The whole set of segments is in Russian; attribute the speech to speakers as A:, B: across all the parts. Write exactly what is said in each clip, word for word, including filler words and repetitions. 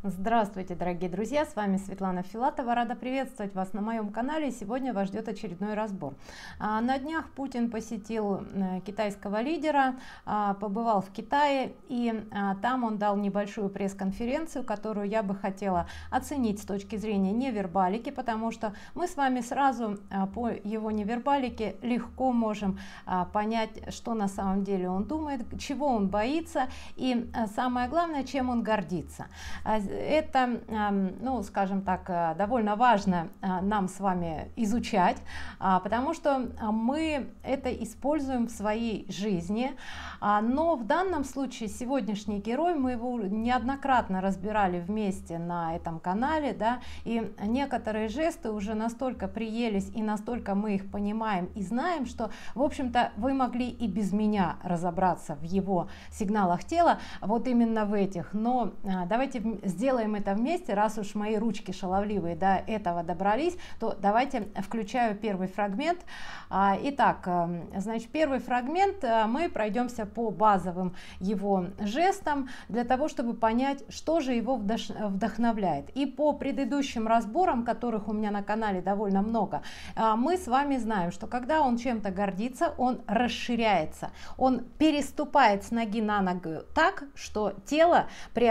A: Здравствуйте, дорогие друзья, с вами Светлана Филатова, рада приветствовать вас на моем канале. Сегодня вас ждет очередной разбор. На днях Путин посетил китайского лидера, побывал в Китае, и там он дал небольшую пресс-конференцию, которую я бы хотела оценить с точки зрения невербалики, потому что мы с вами сразу по его невербалике легко можем понять, что на самом деле он думает, чего он боится и самое главное, чем он гордится. Это, ну, скажем так, довольно важно нам с вами изучать, потому что мы это используем в своей жизни. Но в данном случае сегодняшний герой, мы его неоднократно разбирали вместе на этом канале, да, и некоторые жесты уже настолько приелись и настолько мы их понимаем и знаем, что, в общем-то, вы могли и без меня разобраться в его сигналах тела, вот именно в этих. Но давайте сделаем Сделаем это вместе, раз уж мои ручки шаловливые до этого добрались, то давайте включаю первый фрагмент. Итак, значит, первый фрагмент мы пройдемся по базовым его жестам для того, чтобы понять, что же его вдохновляет. И по предыдущим разборам, которых у меня на канале довольно много, мы с вами знаем, что когда он чем-то гордится, он расширяется, он переступает с ноги на ногу так, что тело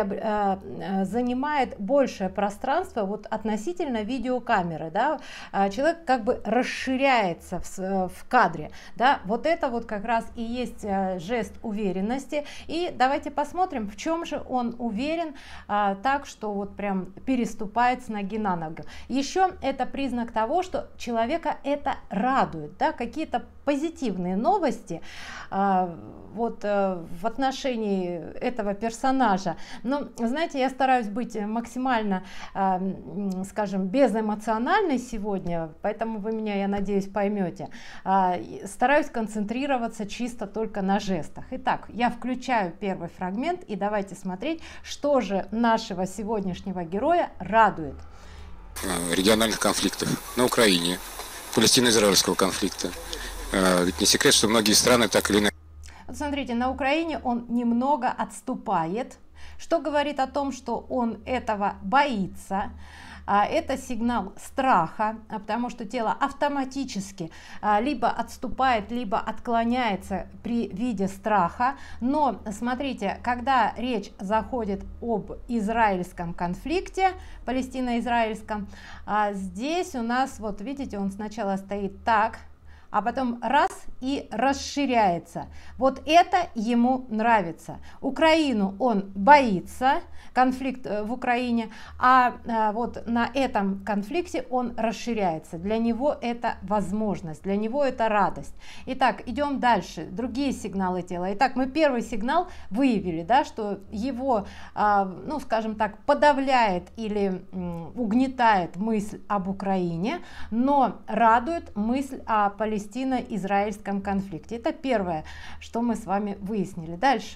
A: занимает занимает большее пространство вот относительно видеокамеры, да, человек как бы расширяется в, в кадре, да, вот это вот как раз и есть жест уверенности. И давайте посмотрим, в чем же он уверен, а, так что вот прям переступает с ноги на ногу. Еще это признак того, что человека это радует, да, какие-то позитивные новости а, вот а, в отношении этого персонажа. Но знаете, я стараюсь быть максимально, а, скажем, безэмоциональной сегодня, поэтому вы меня, я надеюсь, поймете. А, стараюсь концентрироваться чисто только на жестах. Итак, я включаю первый фрагмент и давайте смотреть, что же нашего сегодняшнего героя радует.
B: Региональных конфликтов на Украине, палестино-израильского конфликта. Ведь не секрет, что многие страны так или иначе.
A: Вот смотрите, на Украине он немного отступает, что говорит о том, что он этого боится. Это сигнал страха, потому что тело автоматически либо отступает, либо отклоняется при виде страха. Но смотрите, когда речь заходит об израильском конфликте, палестино-израильском, здесь у нас, вот видите, он сначала стоит так, а потом раз и расширяется. Вот это ему нравится. Украину он боится, конфликт в Украине, а, а вот на этом конфликте он расширяется. Для него это возможность, для него это радость. Итак, идем дальше. Другие сигналы тела. Итак, мы первый сигнал выявили, да, что его, а, ну, скажем так, подавляет или м, угнетает мысль об Украине, но радует мысль о Палестине, палестино-израильском конфликте. Это первое, что мы с вами выяснили. Дальше.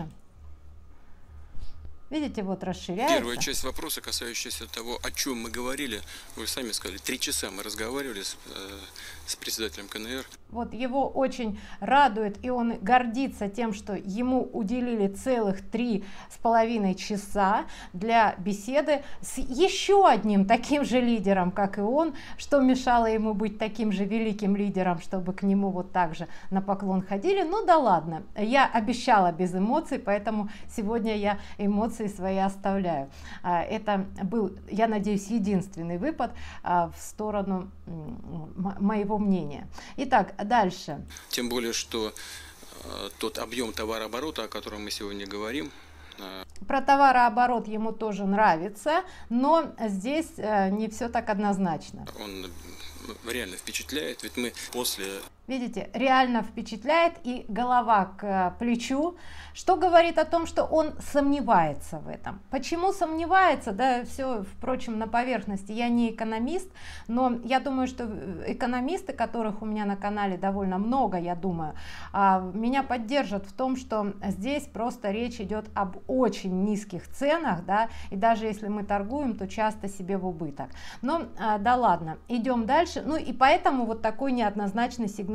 A: Видите, вот расширяется.
B: Первая часть вопроса, касающаяся того, о чем мы говорили, вы сами сказали, три часа мы разговаривали с, э, с председателем ка эн эр.
A: Вот его очень радует, и он гордится тем, что ему уделили целых три с половиной часа для беседы с еще одним таким же лидером, как и он, что мешало ему быть таким же великим лидером, чтобы к нему вот так же на поклон ходили. Ну да ладно, я обещала без эмоций, поэтому сегодня я эмоции свои оставляю. Это был, я надеюсь, единственный выпад в сторону моего мнения. Итак, дальше.
B: Тем более, что э, тот объем товарооборота, о котором мы сегодня говорим. Э...
A: Про товарооборот ему тоже нравится, но здесь э, не все так однозначно.
B: Он реально впечатляет, ведь мы после...
A: Видите, реально впечатляет, и голова к плечу, что говорит о том, что он сомневается в этом. Почему сомневается? Да, все, впрочем, на поверхности. Я не экономист, но я думаю, что экономисты, которых у меня на канале довольно много, я думаю, меня поддержат в том, что здесь просто речь идет об очень низких ценах, да, и даже если мы торгуем, то часто себе в убыток. Но да ладно, идем дальше. Ну и поэтому вот такой неоднозначный сигнал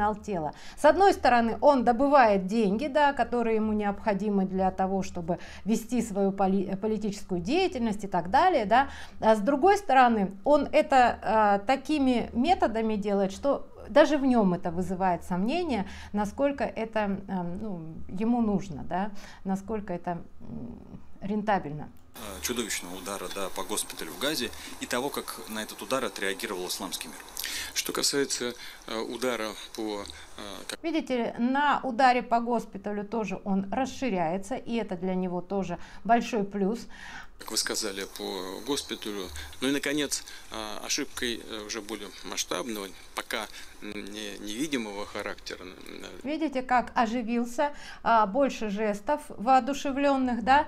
A: функционал тела. С одной стороны, он добывает деньги, да, которые ему необходимы для того, чтобы вести свою поли политическую деятельность и так далее, да. А с другой стороны, он это а, такими методами делает, что даже в нем это вызывает сомнение, насколько это ну, ему нужно, да, насколько это рентабельно.
C: Чудовищного удара, да, по госпиталю в Газе и того, как на этот удар отреагировал исламский мир.
B: Что касается э, удара по...
A: Э, Видите, на ударе по госпиталю тоже он расширяется, и это для него тоже большой плюс.
B: Как вы сказали, по госпиталю. Ну и, наконец, ошибкой уже более масштабного, пока не, невидимого характера.
A: Видите, как оживился, больше жестов воодушевленных, да,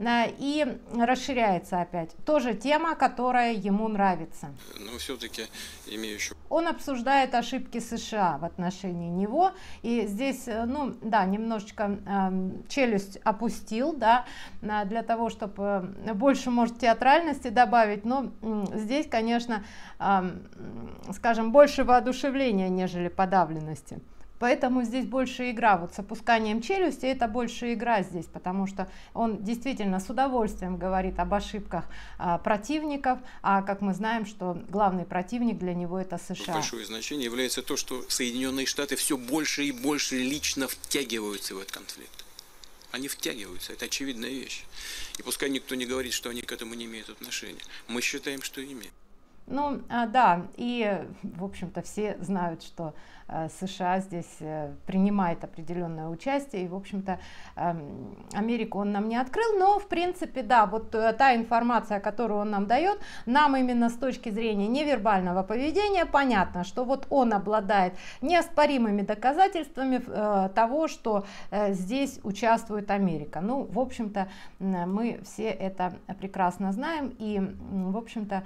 A: и расширяется опять. Тоже тема, которая ему нравится.
B: Но все-таки имеющий...
A: Он обсуждает ошибки США в отношении него, и здесь, ну, да, немножечко э, челюсть опустил, да, для того, чтобы больше, может, театральности добавить, но здесь, конечно, э, скажем, больше воодушевления, нежели подавленности. Поэтому здесь больше игра, вот с опусканием челюсти это больше игра здесь, потому что он действительно с удовольствием говорит об ошибках а, противников, а как мы знаем, что главный противник для него это США.
B: Большое значение является то, что Соединенные Штаты все больше и больше лично втягиваются в этот конфликт. Они втягиваются, это очевидная вещь. И пускай никто не говорит, что они к этому не имеют отношения. Мы считаем, что имеют.
A: Ну, а, да, и, в общем-то, все знают, что э, США здесь э, принимает определенное участие, и, в общем-то, э, Америку он нам не открыл, но, в принципе, да, вот э, та информация, которую он нам дает, нам именно с точки зрения невербального поведения понятно, что вот он обладает неоспоримыми доказательствами э, того, что э, здесь участвует Америка. Ну, в общем-то, мы все это прекрасно знаем, и, в общем-то,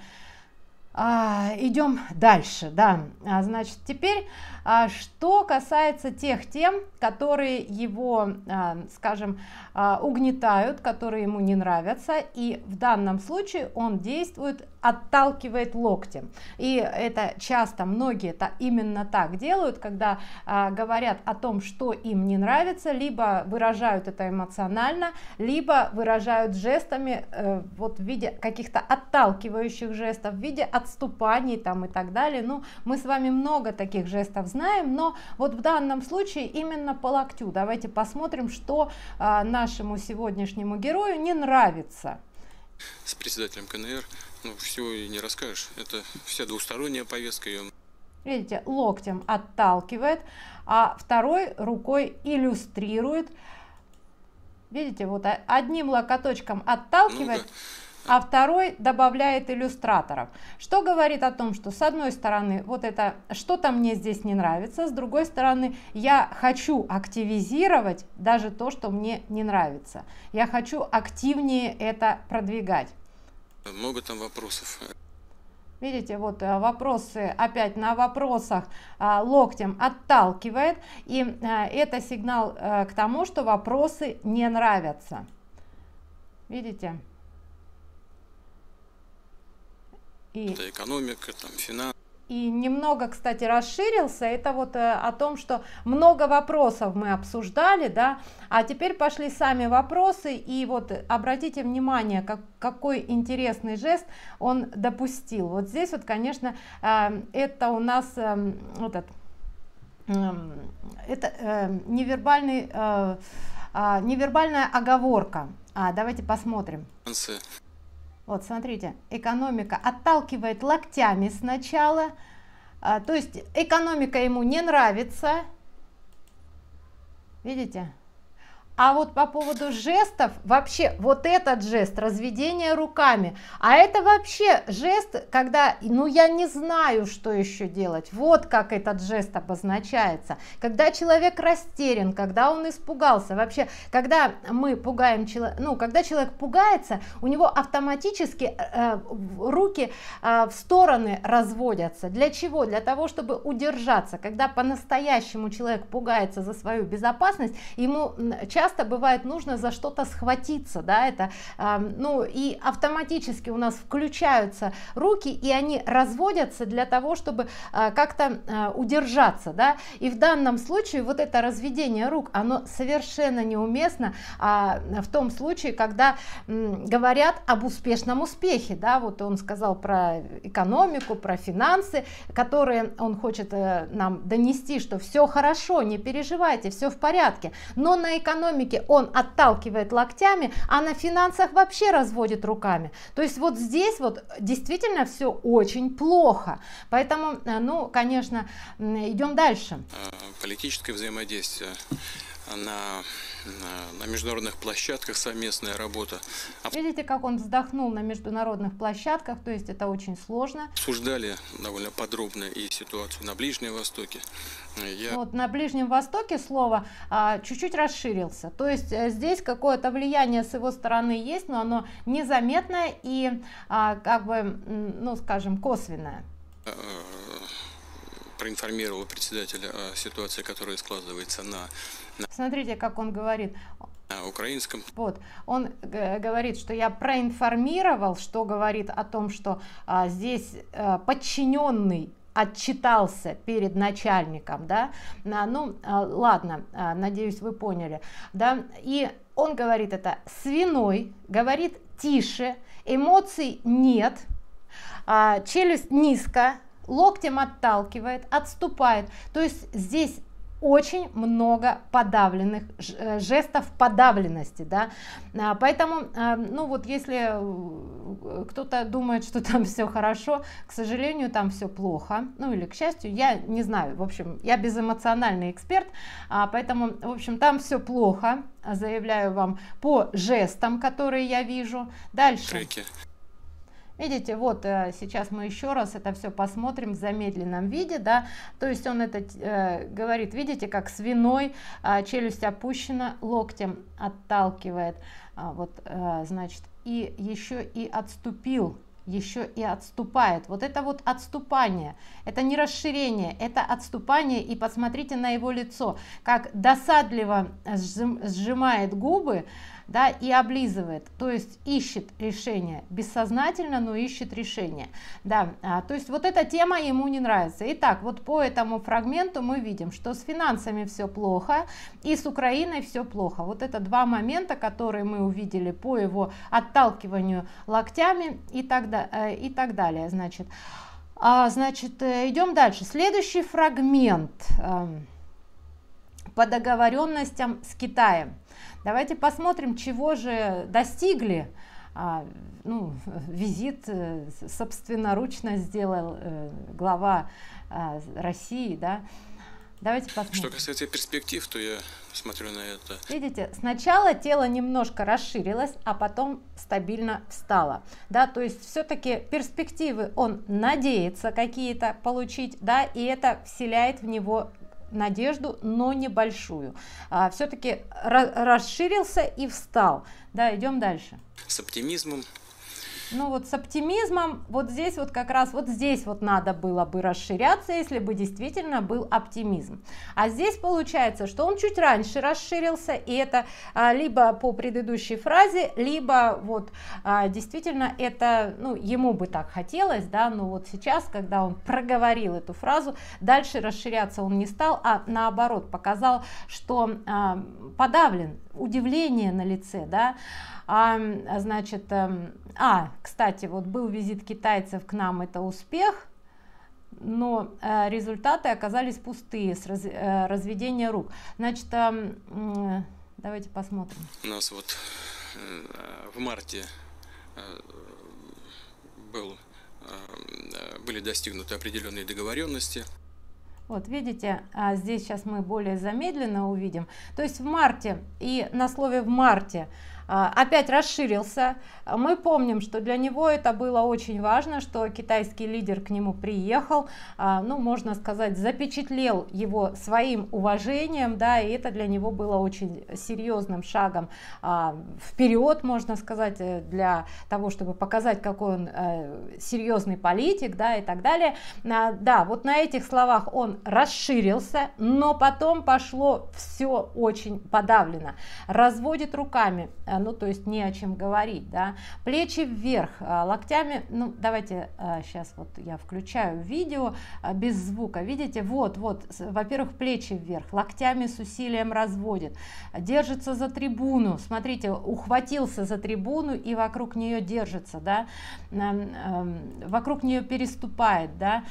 A: А, идем дальше, да, а, значит, теперь, а, что касается тех тем, которые его, а, скажем, а, угнетают, которые ему не нравятся, и в данном случае он действует, отталкивает локтем, и это часто многие -то именно так делают, когда а, говорят о том, что им не нравится, либо выражают это эмоционально, либо выражают жестами, э, вот в виде каких-то отталкивающих жестов, в виде отступаний там и так далее. Ну, мы с вами много таких жестов знаем, но вот в данном случае именно по локтю. Давайте посмотрим, что а, нашему сегодняшнему герою не нравится.
B: С председателем ка эн эр, ну, все и не расскажешь. Это вся двусторонняя повестка. Ее...
A: Видите, локтем отталкивает, а второй рукой иллюстрирует. Видите, вот одним локоточком отталкивает. Ну, да. А второй добавляет иллюстраторов, что говорит о том, что с одной стороны вот это что-то мне здесь не нравится, с другой стороны я хочу активизировать даже то, что мне не нравится, я хочу активнее это продвигать.
B: Много там вопросов.
A: Видите, вот вопросы, опять на вопросах а, локтем отталкивает, и а, это сигнал а, к тому, что вопросы не нравятся. Видите? И,
B: это экономика, там, финансы.
A: И немного, кстати, расширился. Это вот э, о том, что много вопросов мы обсуждали, да, а теперь пошли сами вопросы. И вот обратите внимание, как, какой интересный жест он допустил. Вот здесь вот, конечно, э, это у нас э, вот этот, э, это э, невербальный, э, э, невербальная оговорка. А, давайте посмотрим. Вот, смотрите, экономика отталкивает локтями сначала, а, то есть экономика ему не нравится, видите? А вот по поводу жестов, вообще вот этот жест, разведение руками, а это вообще жест, когда, ну я не знаю, что еще делать, вот как этот жест обозначается, когда человек растерян, когда он испугался, вообще, когда мы пугаем человека, ну, когда человек пугается, у него автоматически э, руки э, в стороны разводятся, для чего? Для того, чтобы удержаться, когда по-настоящему человек пугается за свою безопасность, ему часто часто бывает нужно за что-то схватиться, да, это, э, ну, и автоматически у нас включаются руки, и они разводятся для того, чтобы э, как-то э, удержаться, да, и в данном случае вот это разведение рук, оно совершенно неуместно а, в том случае, когда м, говорят об успешном успехе, да, вот он сказал про экономику, про финансы, которые он хочет э, нам донести, что все хорошо, не переживайте, все в порядке, но на экономике он отталкивает локтями, а на финансах вообще разводит руками. То есть вот здесь вот действительно все очень плохо. Поэтому, ну, конечно, идем дальше.
B: Политическое взаимодействие на, на, на международных площадках, совместная работа.
A: Видите, как он вздохнул на международных площадках, то есть это очень сложно.
B: Обсуждали довольно подробно и ситуацию на Ближнем Востоке. Я...
A: Вот на Ближнем Востоке слово а, чуть-чуть расширился, то есть а, здесь какое-то влияние с его стороны есть, но оно незаметное и а, как бы, ну скажем, косвенное.
B: Проинформировал председателя о ситуации, которая складывается на, на...
A: Смотрите, как он говорит.
B: На украинском.
A: Вот, он говорит, что я проинформировал, что говорит о том, что а, здесь а, подчиненный отчитался перед начальником, да, а, ну, а, ладно, а, надеюсь, вы поняли, да, и он говорит это свиной, говорит тише, эмоций нет, а, челюсть низко, локтем отталкивает, отступает. То есть здесь очень много подавленных жестов подавленности, да, поэтому, ну вот если кто-то думает, что там все хорошо, к сожалению, там все плохо, ну или к счастью, я не знаю, в общем, я безэмоциональный эксперт, поэтому, в общем, там все плохо, заявляю вам по жестам, которые я вижу. Дальше.
B: Треки.
A: Видите, вот сейчас мы еще раз это все посмотрим в замедленном виде, да, то есть он это э, говорит, видите, как свиной, э, челюсть опущена, локтем отталкивает, а, вот, э, значит, и еще и отступил, еще и отступает. Вот это вот отступание, это не расширение, это отступание, и посмотрите на его лицо, как досадливо сжимает губы, да, и облизывает, то есть ищет решение, бессознательно, но ищет решение, да, а, то есть вот эта тема ему не нравится. Итак, вот по этому фрагменту мы видим, что с финансами все плохо и с Украиной все плохо. Вот это два момента, которые мы увидели по его отталкиванию локтями и так, да, и так далее, значит, а, значит, идем дальше. Следующий фрагмент а, по договоренностям с Китаем. Давайте посмотрим, чего же достигли. А, ну, визит собственноручно сделал э, глава э, России, да. Давайте посмотрим.
B: Что касается перспектив, то я смотрю на это.
A: Видите, сначала тело немножко расширилось, а потом стабильно встало, да, то есть все-таки перспективы он надеется какие-то получить, да, и это вселяет в него надежду, но небольшую. А, все-таки расширился и встал. Да, идем дальше.
B: С оптимизмом.
A: Ну вот с оптимизмом, вот здесь вот как раз, вот здесь вот надо было бы расширяться, если бы действительно был оптимизм. А здесь получается, что он чуть раньше расширился, и это а, либо по предыдущей фразе, либо вот а, действительно это, ну, ему бы так хотелось, да, но вот сейчас, когда он проговорил эту фразу, дальше расширяться он не стал, а наоборот показал, что а, подавлен, удивление на лице, да. А, значит, а, кстати, вот был визит китайцев к нам, это успех, но э, результаты оказались пустые с раз, э, разведения рук. Значит, э, э, давайте посмотрим.
B: У нас вот э, в марте э, был, э, были достигнуты определенные договоренности.
A: Вот видите, а здесь сейчас мы более замедленно увидим. То есть в марте, и на слове в марте опять расширился. Мы помним, что для него это было очень важно, что китайский лидер к нему приехал, ну, можно сказать, запечатлел его своим уважением, да, и это для него было очень серьезным шагом вперед, можно сказать, для того, чтобы показать, какой он серьезный политик, да, и так далее. Да, вот на этих словах он расширился, но потом пошло все очень подавлено. Разводит руками, ну, то есть не о чем говорить, да, плечи вверх, локтями, ну, давайте сейчас вот я включаю видео без звука, видите, вот, вот, во-первых, плечи вверх, локтями с усилием разводит, держится за трибуну, смотрите, ухватился за трибуну и вокруг нее держится, да, вокруг нее переступает, да.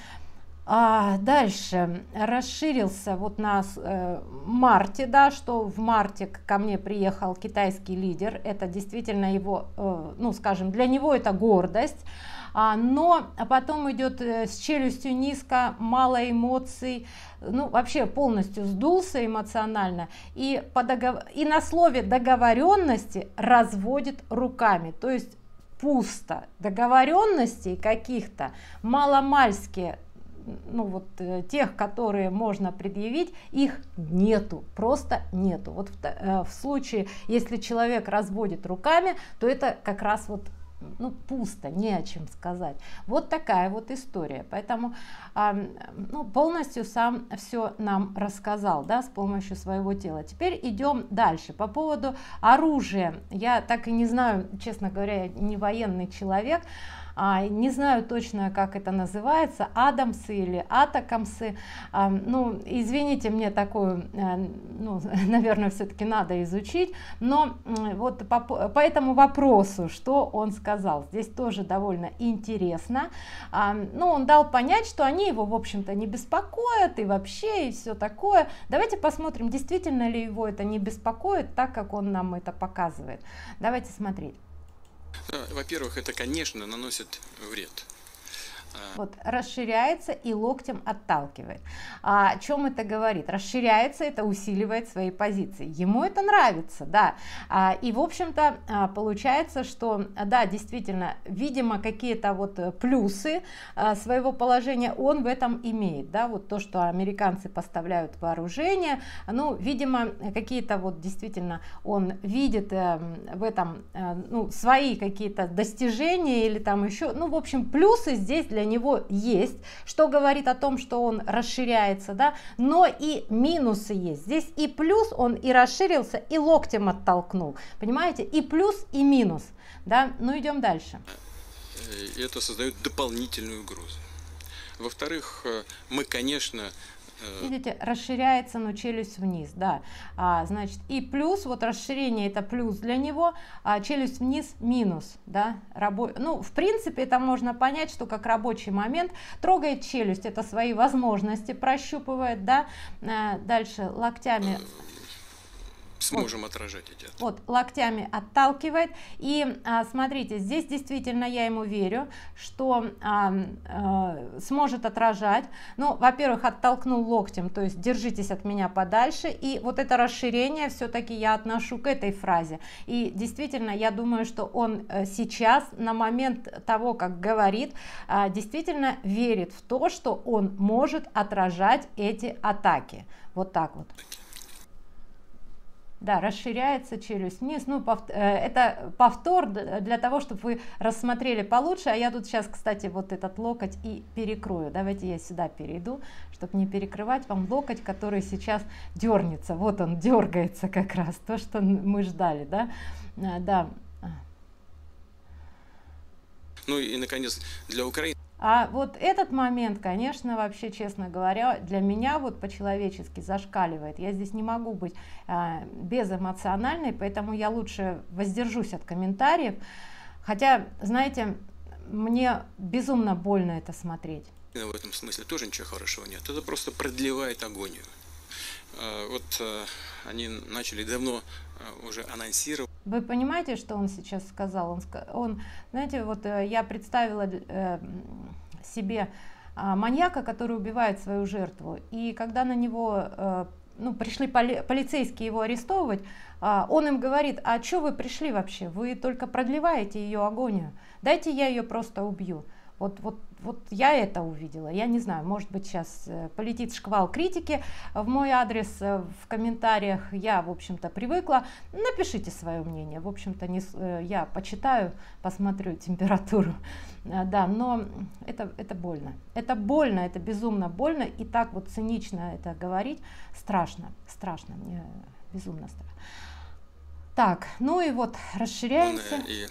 A: А дальше расширился вот на э, марте, да, что в марте ко мне приехал китайский лидер, это действительно его, э, ну, скажем, для него это гордость, а, но потом идет э, с челюстью низко, мало эмоций, ну, вообще полностью сдулся эмоционально, и, по договор... и на слове договоренности разводит руками, то есть пусто, договоренностей каких-то маломальски, ну вот э, тех, которые можно предъявить, их нету, просто нету. Вот в, э, в случае, если человек разводит руками, то это как раз вот, ну, пусто, не о чем сказать. Вот такая вот история. Поэтому э, ну, полностью сам все нам рассказал, да, с помощью своего тела. Теперь идем дальше. По поводу оружия. Я так и не знаю, честно говоря, я не военный человек, а, не знаю точно, как это называется, адамсы или атакамсы. А, ну, извините, мне такую, а, ну, наверное, все-таки надо изучить. Но вот по, по этому вопросу, что он сказал, здесь тоже довольно интересно. А, ну, он дал понять, что они его, в общем-то, не беспокоят и вообще, и все такое. Давайте посмотрим, действительно ли его это не беспокоит, так как он нам это показывает. Давайте смотреть.
B: Во-первых, это, конечно, наносит вред.
A: Вот, расширяется и локтем отталкивает. А, о чем это говорит? Расширяется, это усиливает свои позиции. Ему это нравится, да. А, и, в общем-то, а, получается, что, да, действительно, видимо, какие-то вот плюсы а, своего положения он в этом имеет, да, вот то, что американцы поставляют вооружение, ну, видимо, какие-то вот действительно он видит а, в этом, а, ну, свои какие-то достижения или там еще, ну, в общем, плюсы здесь для него есть, что говорит о том, что он расширяется, да, но и минусы есть. Здесь и плюс, он и расширился, и локтем оттолкнул, понимаете, и плюс, и минус, да. Ну, идем дальше.
B: Это создает дополнительную угрозу. Во-вторых, мы, конечно,
A: видите, расширяется, но челюсть вниз, да, а, значит, и плюс, вот расширение это плюс для него, а челюсть вниз минус, да, рабо... ну, в принципе, это можно понять, что как рабочий момент трогает челюсть, это свои возможности прощупывает, да, а, дальше локтями
B: сможем вот отражать эти атаки.
A: Вот, локтями отталкивает. И а, смотрите, здесь действительно я ему верю, что а, а, сможет отражать. Ну, во-первых, оттолкнул локтем, то есть держитесь от меня подальше. И вот это расширение все-таки я отношу к этой фразе. И действительно, я думаю, что он сейчас, на момент того, как говорит, а, действительно верит в то, что он может отражать эти атаки. Вот так вот. Да, расширяется челюсть вниз. Ну, пов... это повтор для того, чтобы вы рассмотрели получше. А я тут сейчас, кстати, вот этот локоть и перекрою. Давайте я сюда перейду, чтобы не перекрывать вам локоть, который сейчас дернется. Вот он дергается как раз, то, что мы ждали, да? Да.
B: Ну и, наконец, для Украины.
A: А вот этот момент, конечно, вообще, честно говоря, для меня вот по-человечески зашкаливает. Я здесь не могу быть а, безэмоциональной, поэтому я лучше воздержусь от комментариев. Хотя, знаете, мне безумно больно это смотреть.
B: В этом смысле тоже ничего хорошего нет. Это просто продлевает агонию. Вот они начали давно уже анонсировать.
A: Вы понимаете, что он сейчас сказал? Он, он знаете, вот я представила э, себе э, маньяка, который убивает свою жертву. И когда на него э, ну, пришли поли полицейские его арестовывать, а, он им говорит: а что вы пришли вообще, вы только продлеваете ее агонию, дайте я ее просто убью. Вот, вот, вот я это увидела. Я не знаю, может быть, сейчас полетит шквал критики в мой адрес в комментариях. Я, в общем-то, привыкла. Напишите свое мнение. В общем-то, не, я почитаю, посмотрю температуру. Да, но это, это больно. Это больно, это безумно больно. И так вот цинично это говорить страшно. Страшно. Мне безумно страшно. Так, ну и вот расширяемся.
B: И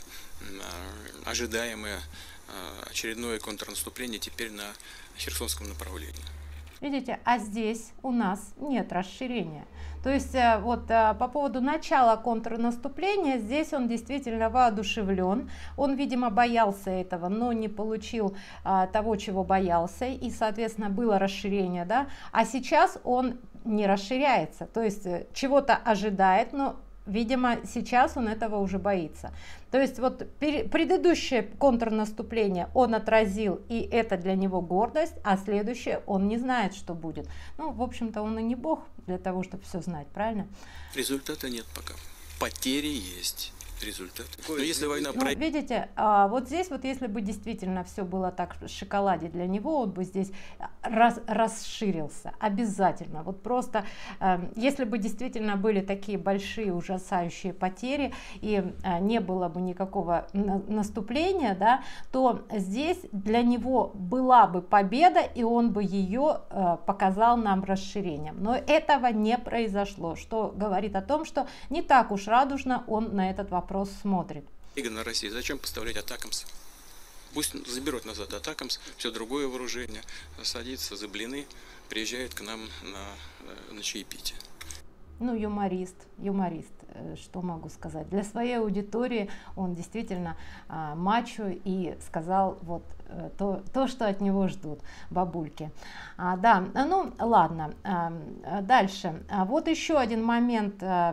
B: а, ожидаемые очередное контрнаступление теперь на Херсонском направлении.
A: Видите, а здесь у нас нет расширения. То есть вот по поводу начала контрнаступления, здесь он действительно воодушевлен. Он, видимо, боялся этого, но не получил а, того, чего боялся. И, соответственно, было расширение. Да? А сейчас он не расширяется. То есть чего-то ожидает, но, видимо, сейчас он этого уже боится. То есть вот предыдущее контрнаступление он отразил, и это для него гордость, а следующее он не знает, что будет. Ну, в общем-то, он и не бог для того, чтобы все знать, правильно?
B: Результата нет пока. Потери есть. Результат. Но если война
A: ну, видите, а, вот здесь вот если бы действительно все было так в шоколаде для него, он бы здесь раз, расширился обязательно. Вот просто а, если бы действительно были такие большие ужасающие потери и а, не было бы никакого на, наступления, да, то здесь для него была бы победа, и он бы ее а, показал нам расширением. Но этого не произошло, что говорит о том, что не так уж радужно он на этот вопрос смотрит.
B: На России зачем поставлять Атакамс? Пусть заберут назад Атакамс, все другое вооружение, садится за блины, приезжает к нам на, на чаепитие.
A: Ну, юморист, юморист, что могу сказать. Для своей аудитории он действительно а, мачо и сказал вот то, то, что от него ждут бабульки. А, да, ну ладно, а, дальше. А, вот еще один момент. А,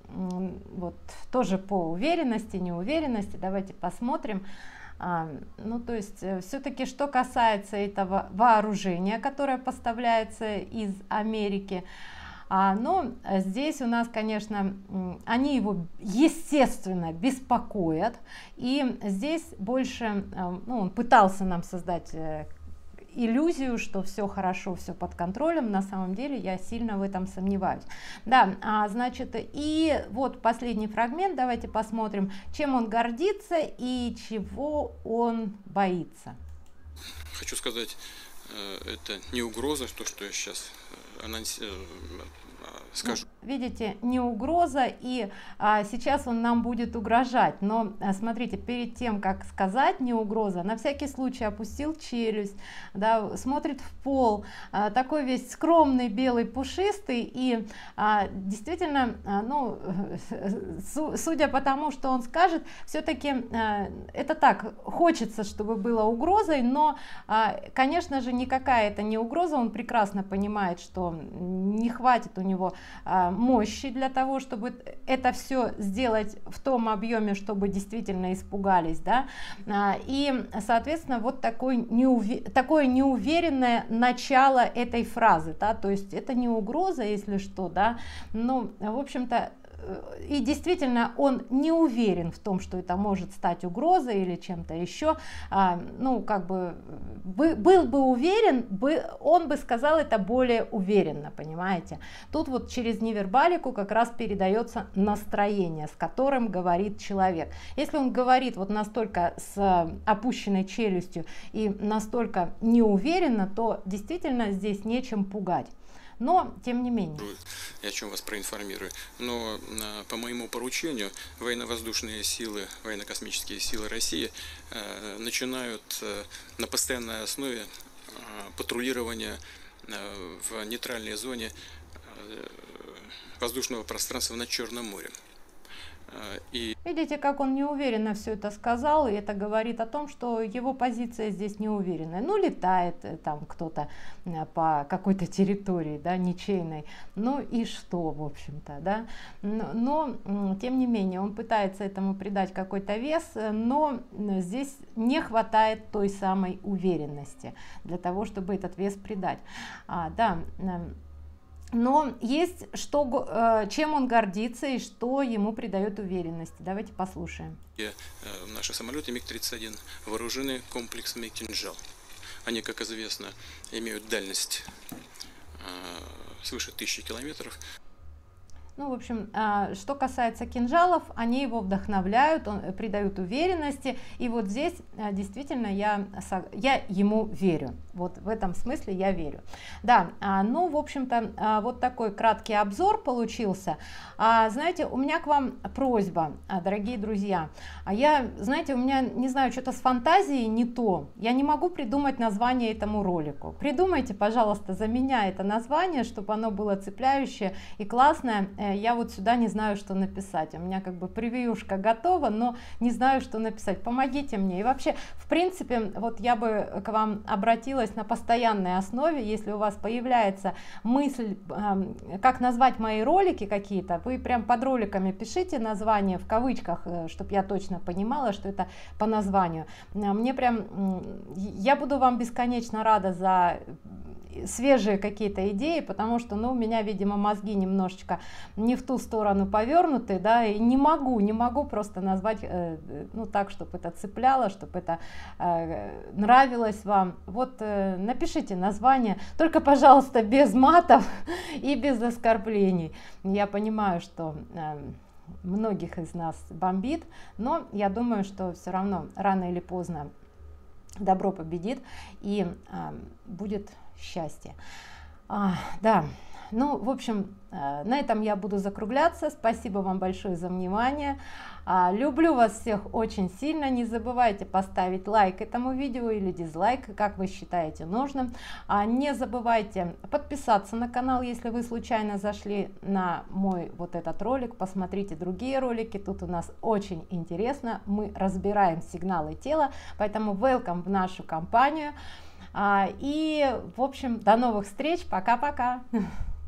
A: вот тоже по уверенности, неуверенности, давайте посмотрим. А, ну, то есть, все-таки, что касается этого вооружения, которое поставляется из Америки, а, ну, здесь у нас, конечно, они его, естественно, беспокоят, и здесь больше, ну, он пытался нам создать иллюзию, что все хорошо, все под контролем. На самом деле я сильно в этом сомневаюсь. Да, а, значит, и вот последний фрагмент, давайте посмотрим, чем он гордится и чего он боится.
B: Хочу сказать, это не угроза, то, что я сейчас анонсирую. Скажу.
A: Ну, видите, не угроза, и а, сейчас он нам будет угрожать, но а, смотрите, перед тем, как сказать не угроза, на всякий случай опустил челюсть, да, смотрит в пол, а, такой весь скромный, белый, пушистый, и а, действительно, а, ну, су судя по тому, что он скажет, все-таки а, это так, хочется, чтобы было угрозой, но, а, конечно же, никакая это не угроза, он прекрасно понимает, что не хватит у него него а, мощи для того, чтобы это все сделать в том объеме, чтобы действительно испугались, да, а, и, соответственно, вот такой неуве... такое неуверенное начало этой фразы, да, то есть это не угроза, если что, да, ну, в общем-то, и действительно он не уверен в том, что это может стать угрозой или чем-то еще, а, ну как бы был бы уверен, бы, он бы сказал это более уверенно, понимаете. Тут вот через невербалику как раз передается настроение, с которым говорит человек. Если он говорит вот настолько с опущенной челюстью и настолько неуверенно, то действительно здесь нечем пугать. Но, тем не менее.
B: Я о чем вас проинформирую. Но по моему поручению военно-воздушные силы, военно-космические силы России э, начинают э, на постоянной основе э, патрулирование э, в нейтральной зоне э, воздушного пространства над Черным морем.
A: И... Видите, как он неуверенно все это сказал, и это говорит о том, что его позиция здесь неуверенная. Ну, летает там кто-то по какой-то территории, да, ничейной, ну и что, в общем-то, да. Но, но, тем не менее, он пытается этому придать какой-то вес, но здесь не хватает той самой уверенности для того, чтобы этот вес придать. А, да. Но есть что, э, чем он гордится и что ему придает уверенности. Давайте послушаем.
B: Наши самолеты миг тридцать один вооружены комплексами «Кинжал». Они, как известно, имеют дальность э, свыше тысячи километров.
A: Ну, в общем, что касается кинжалов, они его вдохновляют, он, придают уверенности. И вот здесь действительно я, я ему верю. Вот в этом смысле я верю. Да, ну, в общем-то, вот такой краткий обзор получился. Знаете, у меня к вам просьба, дорогие друзья. Я, знаете, у меня, не знаю, что-то с фантазией не то. Я не могу придумать название этому ролику. Придумайте, пожалуйста, за меня это название, чтобы оно было цепляющее и классное. Я вот сюда не знаю, что написать. У меня как бы превьюшка готова, но не знаю, что написать. Помогите мне. И вообще, в принципе, вот я бы к вам обратилась на постоянной основе. Если у вас появляется мысль, как назвать мои ролики какие-то, вы прям под роликами пишите название в кавычках, чтобы я точно понимала, что это по названию. Мне прям, я буду вам бесконечно рада за свежие какие-то идеи, потому что, ну, у меня, видимо, мозги немножечко не в ту сторону повернуты, да, и не могу, не могу просто назвать, э, ну, так, чтобы это цепляло, чтобы это э, нравилось вам. Вот э, напишите название, только, пожалуйста, без матов и без оскорблений. Я понимаю, что э, многих из нас бомбит, но я думаю, что все равно рано или поздно добро победит и э, будет счастье. А, да, ну, в общем, э, на этом я буду закругляться. Спасибо вам большое за внимание. А, люблю вас всех очень сильно. Не забывайте поставить лайк этому видео или дизлайк, как вы считаете нужным. А, не забывайте подписаться на канал, если вы случайно зашли на мой вот этот ролик. Посмотрите другие ролики. Тут у нас очень интересно. Мы разбираем сигналы тела, поэтому welcome в нашу компанию. И, в общем, до новых встреч. Пока-пока.